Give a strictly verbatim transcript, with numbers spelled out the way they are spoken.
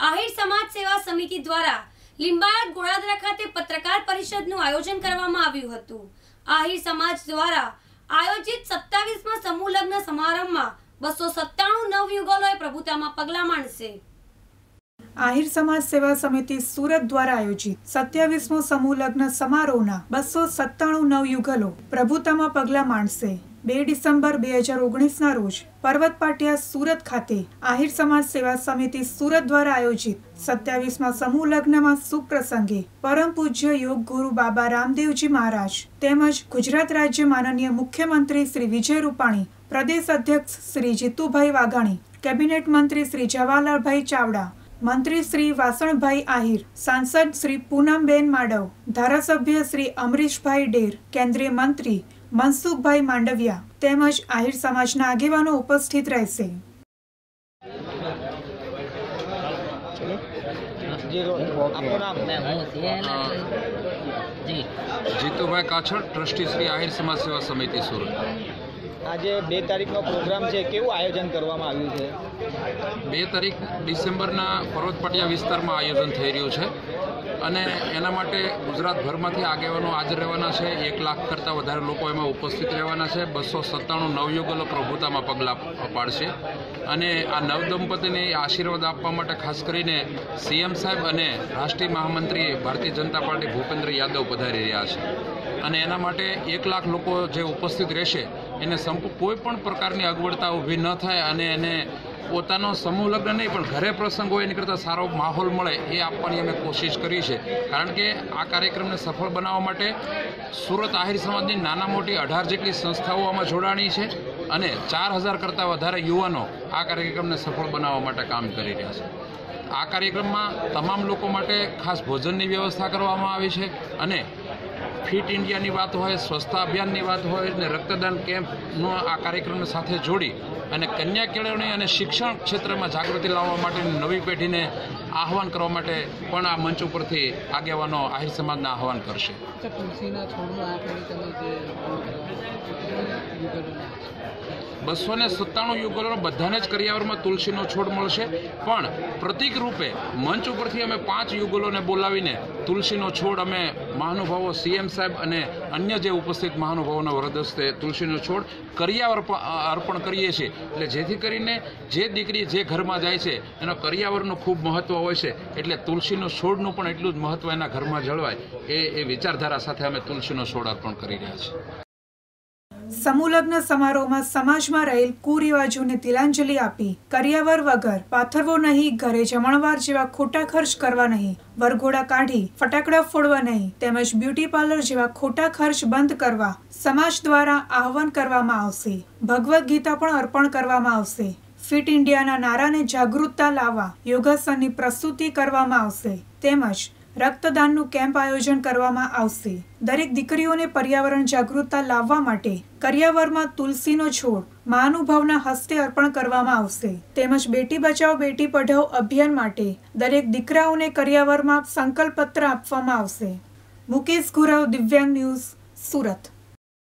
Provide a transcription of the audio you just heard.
આહિર સમાજ સેવા સમિતિ દ્વારા લીંબાયત ગોળાદરા ખાતે પત્રકાર પરિષદનું આયોજન કરવામાં આવ્યું હતું। આહિર સમાજ દ્વારા આયોજિત સત્તાવીસમાં સમૂહ લગ્ન સમારંભમાં બસો સત્તાણું નવયુગલોએ પ્રભુતામાં પગલાં માંડશે। આહિર સમાજ સેવા સમિતિ સુરત દ્વારા આયોજિત સત્યાવીસમો સમૂહ લગ્ન સમારોહના બસો સત્તાણું નવયુગલો પ્રભુતામાં પગલાં માંડશે। બે ડિસેમ્બર બે હજાર ઓગણીસના રોજ પર્વત પાટિયા સુરત ખાતે આહિર સમાજ સેવા સમિતિ સુરત દ્વારા આયોજિત સત્યાવીસમાં સમૂહ લગ્નમાં સુપ્રસંગે પરમ પૂજ્ય યોગ ગુરુ બાબા રામદેવજી મહારાજ તેમજ ગુજરાત રાજ્ય માનનીય મુખ્યમંત્રી શ્રી વિજય રૂપાણી, પ્રદેશ અધ્યક્ષ શ્રી જીતુભાઈ વાઘાણી, કેબિનેટ મંત્રી શ્રી જવાહરલાલભાઈ ચાવડા, મંત્રી શ્રી વાસણભાઈ આહિર, સાંસદ શ્રી પૂનમબેન માડવ, ધારાસભ્ય શ્રી અમરીશભાઈ ડેર, કેન્દ્રીય મંત્રી મનસુખભાઈ માંડવિયા તેમજ આહિર સમાજના આગેવાનો ઉપસ્થિત રહેશે। જીતુભાઈ કાછડ, ટ્રસ્ટી શ્રી આહિર સમાજ સેવા સમિતિ સુરત। આજે બે તારીખનો પ્રોગ્રામ છે, કેવું આયોજન કરવામાં આવ્યું છે? બે તારીખ ડિસેમ્બરના પર્વત પાટિયા વિસ્તારમાં આયોજન થઈ રહ્યું છે અને એના માટે ગુજરાતભરમાંથી આગેવાનો હાજર રહેવાના છે। એક લાખ કરતાં વધારે લોકો એમાં ઉપસ્થિત રહેવાના છે। બસો સત્તાણું નવયુગલો પ્રભુતામાં પગલાં પાડશે અને આ નવદંપતિને આશીર્વાદ આપવા માટે ખાસ કરીને સીએમ સાહેબ અને રાષ્ટ્રીય મહામંત્રી ભારતીય જનતા પાર્ટી ભૂપેન્દ્ર યાદવ પધારી રહ્યા છે અને એના માટે એક લાખ લોકો જે ઉપસ્થિત રહેશે એને કોઈ પણ પ્રકારની અગવડતા ઊભી ન થાય અને એને પોતાનો સમૂહ લગ્ન નહીં પણ ઘરે પ્રસંગ હોય એની કરતાં સારો માહોલ મળે એ આપવાની અમે કોશિશ કરી છે। કારણ કે આ કાર્યક્રમને સફળ બનાવવા માટે સુરત આહિર સમાજની નાના મોટી અઢાર જેટલી સંસ્થાઓ આમાં જોડાણી છે અને ચાર હજાર કરતાં વધારે યુવાનો આ કાર્યક્રમને સફળ બનાવવા માટે કામ કરી રહ્યા છે। આ કાર્યક્રમમાં તમામ લોકો માટે ખાસ ભોજનની વ્યવસ્થા કરવામાં આવી છે અને ફિટ ઇન્ડિયાની વાત હોય, સ્વચ્છતા અભિયાનની વાત હોય અને રક્તદાન કેમ્પનો આ કાર્યક્રમને સાથે જોડી અને કન્યા કેળવણી અને શિક્ષણ ક્ષેત્રમાં જાગૃતિ લાવવા માટેની નવી પેઢીને આહવાન કરવા માટે પણ આ મંચ ઉપરથી આગેવાનો આહિર સમાજના આહવાન કરશે। બસો ને સત્તાણું યુગલો બધાને જ કરિયાવરમાં તુલસીનો છોડ મળશે પણ પ્રતિક રૂપે મંચ ઉપરથી અમે પાંચ યુગલોને બોલાવીને તુલસીનો છોડ અમે મહાનુભાવો સીએમ સાહેબ અને અન્ય જે ઉપસ્થિત મહાનુભાવોના વરદ હસ્તે તુલસીનો છોડ કરિયાવર અર્પણ કરીએ છીએ। એટલે જેથી કરીને જે દીકરી જે ઘરમાં જાય છે એનો કરિયાવરનું ખૂબ મહત્ત્વ હોય છે એટલે તુલસીનો છોડનું પણ એટલું જ મહત્ત્વ એના ઘરમાં જળવાય એ એ વિચારધારા સાથે અમે તુલસીનો છોડ અર્પણ કરી રહ્યા છીએ। સમૂહ લગ્ન સમારોહમાં સમાજમાં રહેલ કુરિવાજોને તિલાંજલિ આપી કરિયાવર વગર પાથરવો નહીં, ઘરે જમણવાર જેવા ખોટા ખર્ચ કરવા નહીં, વરઘોડા કાઢી ફટાકડા ફોડવા નહીં તેમજ બ્યુટી પાર્લર જેવા ખોટા ખર્ચ બંધ કરવા સમાજ દ્વારા આહવાન કરવામાં આવશે। ભગવદ્ ગીતા પણ અર્પણ કરવામાં આવશે। ફિટ ઇન્ડિયાના નારાને જાગૃતતા લાવવા યોગાસનની પ્રસ્તુતિ કરવામાં આવશે તેમજ રક્તદાનનું કેમ્પ આયોજન કરવામાં આવશે। દરેક દીકરીઓને પર્યાવરણ જાગૃતતા લાવવા માટે કરિયાવરમાં તુલસીનો છોડ મહાનુભાવના હસ્તે અર્પણ કરવામાં આવશે તેમજ બેટી બચાવો બેટી પઢાઓ અભિયાન માટે દરેક દીકરાઓને કરિયાવરમાં સંકલ્પ પત્ર આપવામાં આવશે। મુકેશ ગુરાવ, દિવ્યાંગ ન્યૂઝ, સુરત।